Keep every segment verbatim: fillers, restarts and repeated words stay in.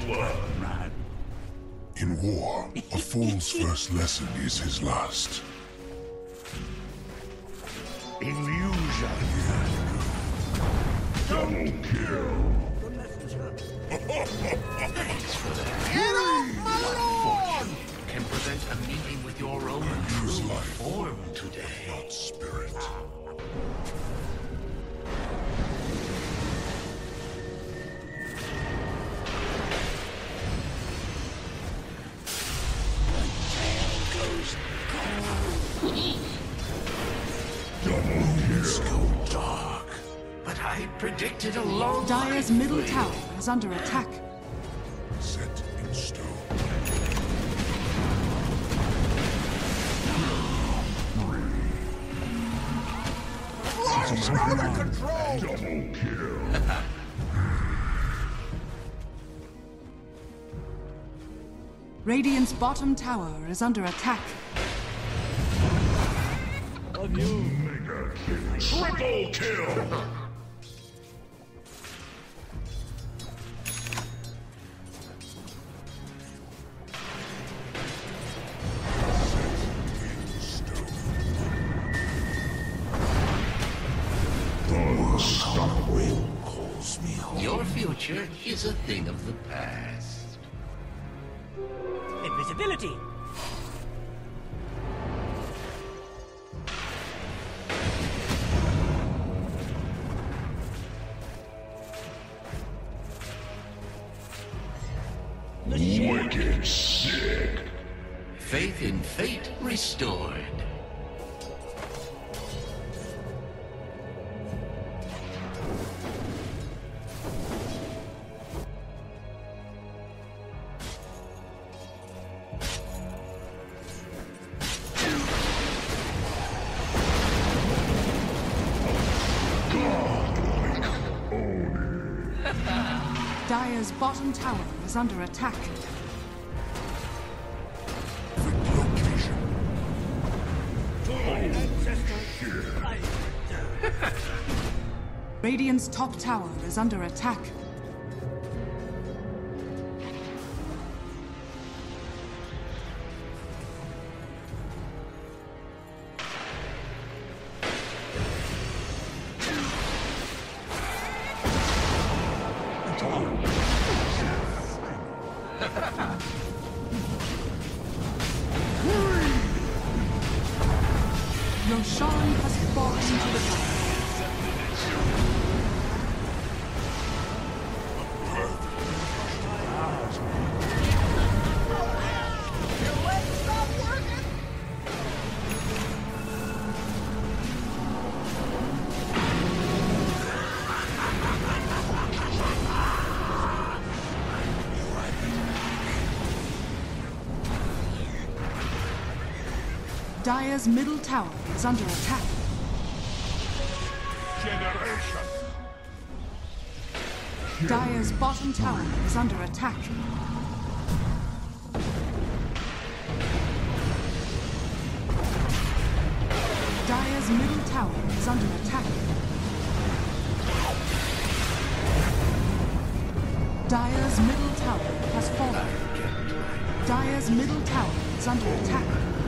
In war, a fool's first lesson is his last. Illusion. Double kill. Thanks for that. Get off my lawn! Fortune can prevent a meeting with your own true form today. Not spirit. Dark. But I predicted a long Dire's life middle for you. tower is under attack. Set in stone. Launch out of control! Double kill. Radiant's bottom tower is under attack. Mega kill. Triple kill. Unstoppable calls me home. Your future is a thing of the past. Invisibility. Wicked sick. Faith in fate restored. Dire's bottom tower is under attack. Location. Radiant's top tower is under attack. Roshan has fallen to the ground. Your legs stop working? Dire's middle tower is under attack. Generation. Dire's bottom tower is under attack. Dire's middle tower is under attack. Dire's middle tower has fallen. Dire's middle tower is under attack.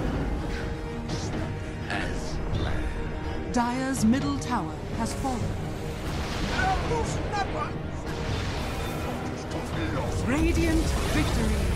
As planned. Dire's middle tower has fallen. Radiant victory.